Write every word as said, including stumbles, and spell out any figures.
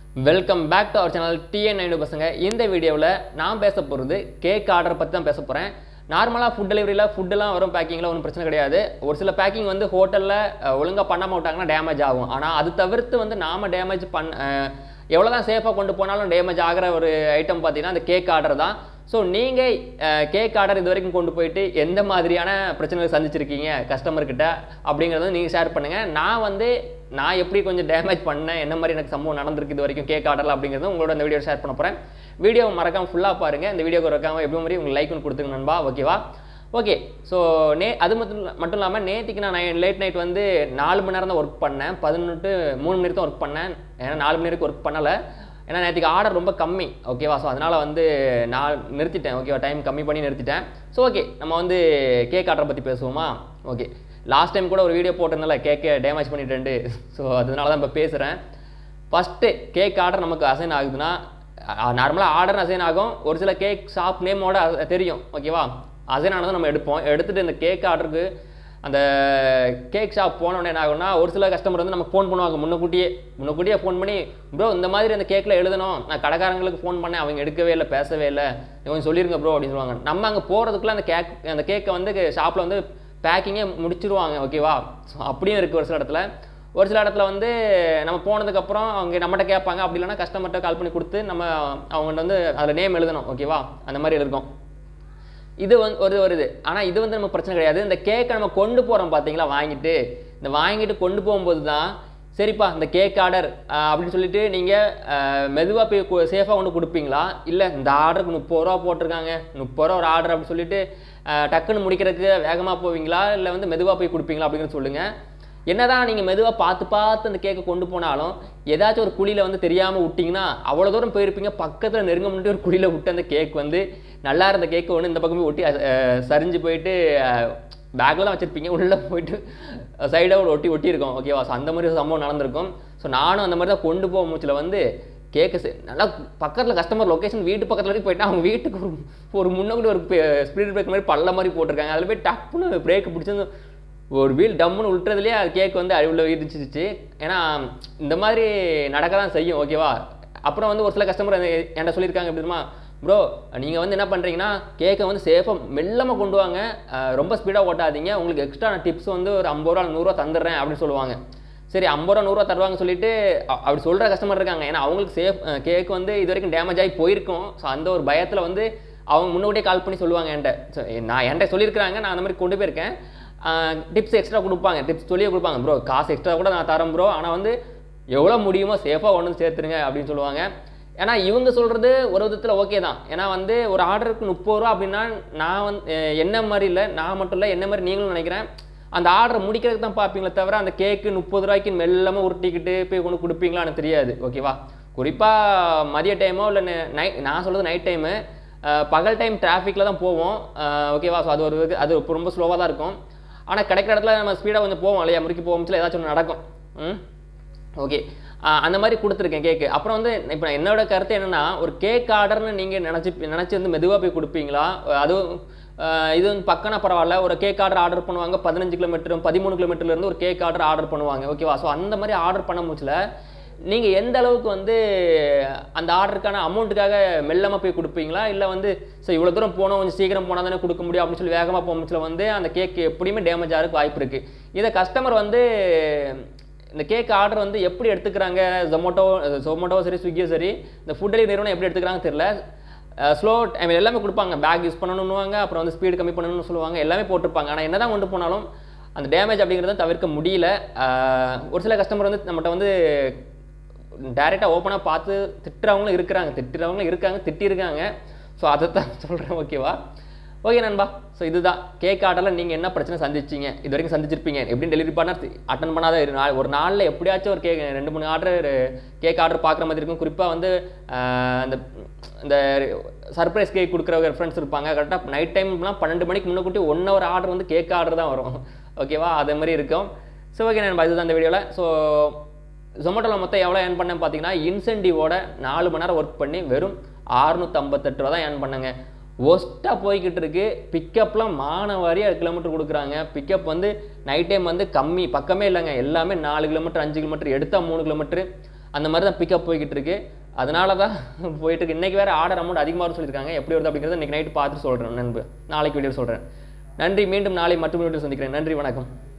Welcome back to our channel TN nine பசங்க. இந்த வீடியோவில் நான் பேச போகிறது கேக் ஆர்டர் பற்றி தான் பேச போகிறேன். நார்மலாக ஃபுட் டெலிவரியில் ஃபுட்டெல்லாம் வரும், பேக்கிங்கில் ஒன்றும் பிரச்சனை கிடையாது. ஒரு சில பேக்கிங் வந்து ஹோட்டலில் ஒழுங்காக பண்ணாமல் விட்டாங்கன்னா டேமேஜ் ஆகும். ஆனால் அது தவிர்த்து வந்து நாம் டேமேஜ் பண்ண எவ்வளோ தான் சேஃபாக கொண்டு போனாலும் டேமேஜ் ஆகிற ஒரு ஐட்டம் பார்த்தீங்கன்னா அந்த கேக் ஆர்டர் தான். ஸோ நீங்கள் கேக் ஆர்டர் இது வரைக்கும் கொண்டு போயிட்டு எந்த மாதிரியான பிரச்சனைகள் சந்திச்சிருக்கீங்க கஸ்டமர்கிட்ட அப்படிங்கிறத நீங்கள் ஷேர் பண்ணுங்கள். நான் வந்து நான் எப்படி கொஞ்சம் டேமேஜ் பண்ணேன், என்ன மாதிரி எனக்கு சம்பவம் நடந்திருக்கு இது வரைக்கும் கேக் ஆர்டரில் அப்படிங்கிறது உங்களோட இந்த வீடியோ ஷேர் பண்ண போகிறேன். வீடியோ மறக்காமல் ஃபுல்லாக பாருங்கள். இந்த வீடியோக்கு மறக்காமல் எப்படி மாதிரி உங்களுக்கு லைக் ஒன்று கொடுத்துங்க நண்பா, ஓகேவா? ஓகே. ஸோ நே அது மட்டும் மட்டும் இல்லாமல் நேற்றுக்கு நான் லேட் நைட் வந்து நாலு மணி நேரம் தான் ஒர்க் பண்ணேன். பதினெட்டு மூணு மணி நேரம் தான் ஒர்க் பண்ணேன். ஏன்னா நாலு மணி நேரத்துக்கு ஒர்க் பண்ணலை, ஏன்னா நேற்றுக்கு ஆர்டர் ரொம்ப கம்மி, ஓகேவா? ஸோ அதனால் வந்து நான் நிறுத்திட்டேன், ஓகேவா? டைம் கம்மி பண்ணி நிறுத்திட்டேன். ஸோ ஓகே, நம்ம வந்து கேக் ஆர்டரை பற்றி பேசுவோமா? ஓகே. லாஸ்ட் டைம் கூட ஒரு வீடியோ போட்டிருந்தால கேக்கை டேமேஜ் பண்ணிட்டு, ஸோ அதனால தான் இப்போ பேசுகிறேன். ஃபஸ்ட்டு கேக் ஆர்டர் நமக்கு அசைன் ஆகுதுன்னா நார்மலாக ஆர்டர் அசைன் ஆகும். ஒரு சில கேக் ஷாப் நேமோட தெரியும், ஓகேவா? அசைன் ஆனதும் நம்ம எடுப்போம். எடுத்துகிட்டு இந்த கேக் ஆர்டருக்கு அந்த கேக் ஷாப் போனோடனே என்ன ஆகும்னா, ஒரு சில கஸ்டமர் வந்து நமக்கு ஃபோன் பண்ணுவாங்க முன்னக்கூட்டியே முன்னக்கூட்டியே ஃபோன் பண்ணி, ப்ரோ இந்த மாதிரி அந்த கேக்கில் எழுதணும், நான் கடைக்காரங்களுக்கு ஃபோன் பண்ணேன், அவங்க எடுக்கவே இல்லை, பேசவே இல்லை, கொஞ்சம் சொல்லிடுங்க ப்ரோ அப்படின்னு சொல்லுவாங்க. நம்ம அங்கே போகிறதுக்குள்ளே அந்த கேக் அந்த கேக்கை வந்து ஷாப்பில் வந்து பேக்கிங்கே முடிச்சிருவாங்க, ஓகேவா? ஸோ அப்படியும் இருக்குது ஒரு சில இடத்துல. ஒரு சில இடத்துல வந்து நம்ம போனதுக்கப்புறம் அவங்க நம்மகிட்ட கேட்பாங்க, அப்படி இல்லைனா கஸ்டமர்கிட்ட கால் பண்ணி கொடுத்து நம்ம அவங்கள்ட்ட வந்து அதில் நேம் எழுதணும், ஓகேவா? அந்த மாதிரி இருக்கும். இது வந்து ஒரு வருது. ஆனால் இது வந்து நமக்கு பிரச்சனை கிடையாது. இந்த கேக்கை நம்ம கொண்டு போகிறோம் பார்த்தீங்களா, வாங்கிட்டு இந்த வாங்கிட்டு கொண்டு போகும்போது தான் சரிப்பா இந்த கேக் ஆர்டர் அப்படின்னு சொல்லிட்டு நீங்கள் மெதுவாக போய் சேஃபாக கொண்டு கொடுப்பீங்களா, இல்லை இந்த ஆர்டருக்கு முப்பது ரூபா போட்டிருக்காங்க, முப்பது ரூபா ஒரு ஆர்டர் அப்படின்னு சொல்லிட்டு டக்குன்னு முடிக்கிறதுக்கு வேகமாக போவீங்களா, இல்லை வந்து மெதுவாக போய் கொடுப்பீங்களா அப்படிங்கிறது சொல்லுங்கள். என்னதான் நீங்கள் மெதுவாக பார்த்து பார்த்து அந்த கேக்கை கொண்டு போனாலும் ஏதாச்சும் ஒரு குழியில் வந்து தெரியாமல் விட்டிங்கன்னா அவ்வளோ தூரம் போயிருப்பீங்க, பக்கத்தில் நெருங்க முன்னாடி ஒரு குழியில் விட்டு அந்த கேக் வந்து நல்லா இருந்த கேக்கு ஒன்று இந்த பக்கமே ஒட்டி சரிஞ்சு போயிட்டு பேக்கில் தான் வச்சுருப்பீங்க, உள்ளே போயிட்டு சைடாக ஒட்டி ஒட்டி இருக்கும், ஓகேவா? ஸோ அந்த மாதிரி சம்பவம் நடந்திருக்கும். ஸோ நானும் அந்த மாதிரி தான் கொண்டு போக மூச்சில் வந்து கேக்கு நல்லா பக்கத்தில் கஸ்டமர் லொக்கேஷன் வீட்டு பக்கத்தில் வரைக்கும் போயிட்டு அவங்க வீட்டுக்கு ஒரு ஒரு முன்னாடி ஒரு ஸ்பீட் பிரேக் மாதிரி பள்ள மாதிரி போட்டிருக்காங்க, அதில் போய் டப்புன்னு பிரேக் பிடிச்சி ஒரு வீல் டம்முன்னு விட்டுறதுலேயே அது கேக் வந்து அழிவில் இடிச்சிச்சு. ஏன்னா இந்த மாதிரி நடக்க தான் செய்யும், ஓகேவா? அப்புறம் வந்து ஒரு சில கஸ்டமர் என்கிட்ட சொல்லியிருக்காங்க எப்படிமா, ப்ரோ நீங்கள் வந்து என்ன பண்ணுறீங்கன்னா கேக்கை வந்து சேஃபாக மெல்லமாக கொண்டு வாங்க, ரொம்ப ஸ்பீடாக ஓட்டாதீங்க, உங்களுக்கு எக்ஸ்ட்ரா நான் டிப்ஸ் வந்து ஒரு ஐம்பது ரூபா நூறுரூவா தந்துடுறேன் அப்படின்னு சொல்லுவாங்க. சரி ஐம்பது ரூபா நூறுரூவா தருவாங்க சொல்லிட்டு அப்படி சொல்கிற கஸ்டமர் இருக்காங்க. ஏன்னா அவங்களுக்கு சேஃப் கேக் வந்து இது வரைக்கும் டேமேஜ் ஆகி போயிருக்கும். ஸோ அந்த ஒரு பயத்தில் வந்து அவங்க முன்னாடியே கால் பண்ணி சொல்லுவாங்க என்கிட்ட. ஸோ நான் என்கிட்ட சொல்லியிருக்கிறாங்க, நான் அந்த மாதிரி கொண்டு போயிருக்கேன். டிப்ஸ் எக்ஸ்ட்ரா கொடுப்பாங்க, டிப்ஸ் சொல்லியே கொடுப்பாங்க, ப்ரோ காசு எக்ஸ்ட்ரா கூட நான் தரேன் ப்ரோ, ஆனால் வந்து எவ்வளோ முடியுமோ சேஃபாக ஒன்று சேர்த்துருங்க அப்படின்னு சொல்லுவாங்க. ஏன்னா இவங்க சொல்கிறது ஒரு விதத்தில் ஓகே தான். ஏன்னா வந்து ஒரு ஆர்டருக்கு முப்பது ரூபா அப்படின்னா நான் வந்து என்ன மாதிரி இல்லை, நான் மட்டும் இல்லை என்ன மாதிரி நீங்களும் நினைக்கிறேன், அந்த ஆர்டரை முடிக்கிறதுக்கு தான் பார்ப்பீங்களே தவிர அந்த கேக்கு முப்பது ரூபாய்க்கு மெல்லாமல் உருட்டிக்கிட்டு போய் கொண்டு கொடுப்பீங்களான்னு தெரியாது, ஓகேவா? குறிப்பாக மதிய டைமோ இல்லை நை நான் சொல்கிறது நைட் டைமு, பகல் டைம் டிராஃபிக்கில் தான் போவோம், ஓகேவா? ஸோ அது ஒரு அது ரொம்ப ஸ்லோவாக தான் இருக்கும். ஆனால் கிடைக்கிற இடத்துல நம்ம ஸ்பீடாக கொஞ்சம் போவோம் இல்லையா, முறுக்கி போகும்போது ஏதாச்சும் ஒன்று நடக்கும். ம் ஓகே, அந்த மாதிரி கொடுத்துருக்கேன் கேக்கு. அப்புறம் வந்து இப்போ என்னோட கருத்து என்னென்னா, ஒரு கேக் ஆர்டர்னு நீங்கள் நினச்சி நினச்சி வந்து மெதுவாக போய் கொடுப்பீங்களா? அதுவும் இது வந்து பக்கனா பரவாயில்ல, ஒரு கேக் ஆர்டர் ஆர்டர் பண்ணுவாங்க பதினஞ்சு கிலோமீட்டரும் பதிமூணு கிலோமீட்டர்லேருந்து ஒரு கேக் ஆர்டர் ஆர்டர் பண்ணுவாங்க, ஓகேவா? ஸோ அந்த மாதிரி ஆர்டர் பண்ண முடியல நீங்கள் எந்த அளவுக்கு வந்து அந்த ஆர்டருக்கான அமௌண்ட்டுக்காக மெல்லமாக போய் கொடுப்பீங்களா, இல்லை வந்து ஸோ இவ்வளோ தூரம் போனோம் கொஞ்சம் சீக்கிரம் போனால் தானே கொடுக்க முடியும் அப்படின்னு சொல்லி வேகமாக போக முடியல வந்து அந்த கேக் எப்படியுமே டேமேஜ் ஆகிறதுக்கு வாய்ப்பு இருக்குது. இதை கஸ்டமர் வந்து இந்த கேக் ஆர்டர் வந்து எப்படி எடுத்துக்கிறாங்க, ஜொமேட்டோ ஜொமேட்டோவோ சரி ஸ்விக்கியோ சரி இந்த ஃபுட் டெலிவரி நிறுவனம் எப்படி எடுத்துக்கிறாங்க தெரியல. ஸ்லோ டைம் எல்லாமே கொடுப்பாங்க, பேக் யூஸ் பண்ணணுன்னுவாங்க, அப்புறம் வந்து ஸ்பீடு கம்மி பண்ணணும்னு சொல்லுவாங்க, எல்லாமே போட்டிருப்பாங்க. ஆனால் என்ன தான் கொண்டு போனாலும் அந்த டேமேஜ் அப்படிங்கிறத தவிர்க்க முடியல. ஒரு சில கஸ்டமர் வந்து நம்மகிட்ட வந்து டைரெக்டாக ஓப்பனாக பார்த்து திட்டுறவங்களும் இருக்கிறாங்க, திட்டுறவங்களும் இருக்காங்க, திட்டிருக்காங்க. ஸோ அதை தான் சொல்கிறேன், ஓகேவா? ஓகே நண்பா. ஸோ இதுதான் கேக் ஆர்டரில் நீங்கள் என்ன பிரச்சனை சந்திச்சிங்க, இது வரைக்கும் சந்திச்சிருப்பீங்க. எப்படின்னு டெலிவரி பண்ணால் அட்டன் பண்ணாத ஒரு நாளில் எப்படியாச்சும் ஒரு கேக் ரெண்டு மூணு ஆர்டர் கேக் ஆர்டர் பார்க்குற மாதிரி இருக்கும். குறிப்பாக வந்து அந்த இந்த சர்ப்ரைஸ் கேக் கொடுக்குற ஃப்ரெண்ட்ஸ் இருப்பாங்க, கரெக்டாக நைட் டைம்லாம் பன்னெண்டு மணிக்கு முன்னக்கூட்டி ஒன் ஹவர் ஆர்டர் வந்து கேக் ஆர்டர் தான் வரும், ஓகேவா? அதே மாதிரி இருக்கும். ஸோ ஓகே நண்பா, இதுதான் இந்த வீடியோவில். ஸோ ஜொமேட்டோவில் மொத்தம் எவ்வளோ ஏர்ன் பண்ணேன்னு பார்த்தீங்கன்னா, இன்சென்டிவோட நாலு மணி நேரம் ஒர்க் பண்ணி வெறும் அறுநூற்றி ஐம்பத்தெட்டு ரூபா தான் ஏர்ன் பண்ணுங்க. ஒஸ்ட்டாக போய்கிட்டு இருக்கு. பிக்கப்லாம் மானவாரியாக கிலோமீட்டர் கொடுக்குறாங்க. பிக்கப் வந்து நைட் டைம் வந்து கம்மி, பக்கமே இல்லைங்க. எல்லாமே நாலு கிலோமீட்டர் அஞ்சு கிலோமீட்டர் எடுத்தால் மூணு கிலோமீட்டர். அந்த மாதிரி தான் பிக்கப் போய்கிட்டு இருக்கு. அதனால தான் போயிட்டு இருக்கு. இன்றைக்கி வேறு ஆர்டர் அமௌண்ட் அதிகமாக சொல்லியிருக்காங்க. எப்படி வருது அப்படிங்கிறத இன்றைக்கி நைட்டு பார்த்து சொல்கிறேன் நண்பு. நாளைக்கு வீடியோ சொல்கிறேன். நன்றி. மீண்டும் நாளை மற்றொரு வீடியோ சந்திக்கிறேன். நன்றி, வணக்கம்.